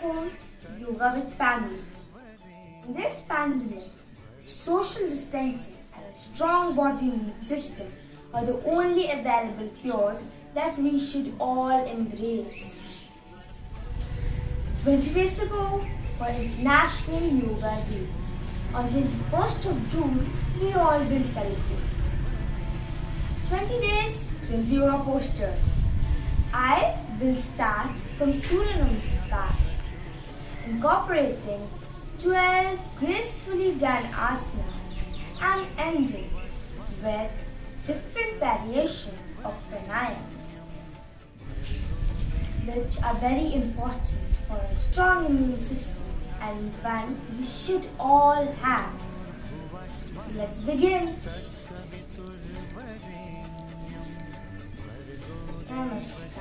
home, yoga with family. In this pandemic, social distancing and a strong body immune system are the only available cures that we should all embrace. 20 days to go for International Yoga Day. On 21st of June, we all will celebrate. 20 days, 20 yoga postures. I will start from Surya Namaskar, incorporating 12 gracefully done asanas and ending with different variations of pranayama, which are very important for a strong immune system and one we should all have. So let's begin. Namaskar.